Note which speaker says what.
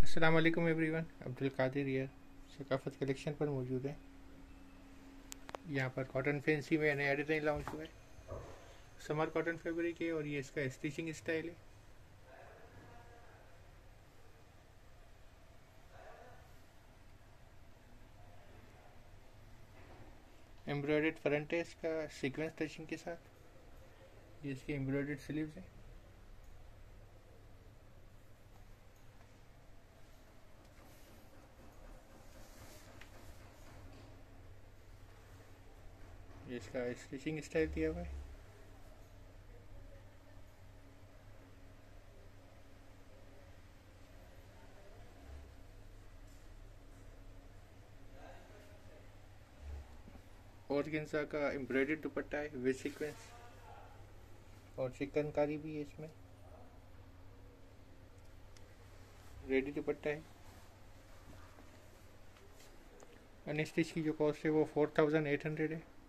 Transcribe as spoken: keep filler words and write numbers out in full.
Speaker 1: अस्सलाम वालेकुम एवरीवन, अब्दुल कादिर यार सकाफत कलेक्शन पर मौजूद है। यहाँ पर कॉटन फैंसी में नया डिज़ाइन लॉन्च हुआ है। समर कॉटन फैब्रिक है और ये इसका स्टिचिंग स्टाइल है। एम्ब्रॉयडर्ड फ्रंट है इसका सीक्वेंस टचिंग के साथ। ये इसकी एम्ब्रॉयडर्ड स्लीव्स है। ये इसका स्टिचिंग स्टाइल दिया हुआ है। ऑर्गेन्जा का एम्ब्रॉयडर्ड दुपट्टा है विद सीक्वेंस और चिकनकारी भी है इसमें। रेडी दुपट्टा है। अनस्टिच की जो कॉस्ट है वो फोर थाउजेंड एट हंड्रेड है।